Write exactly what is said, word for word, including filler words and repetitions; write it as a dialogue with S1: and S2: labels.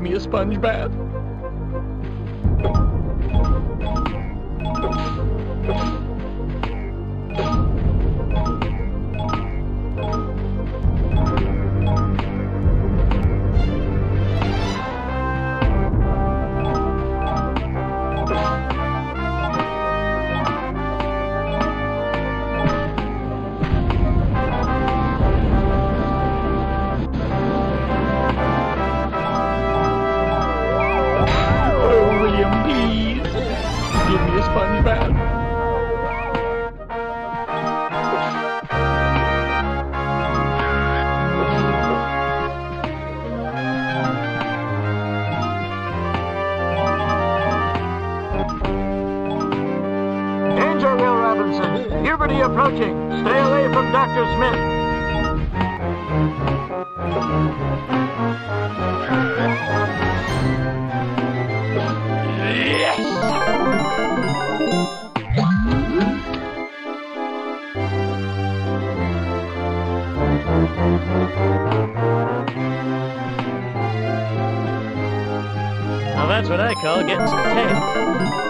S1: Give me a sponge bath. Sponge bath.
S2: Danger, Will Robinson. Puberty approaching. Stay away from Doctor Smith.
S1: Now that's what I call getting some tail.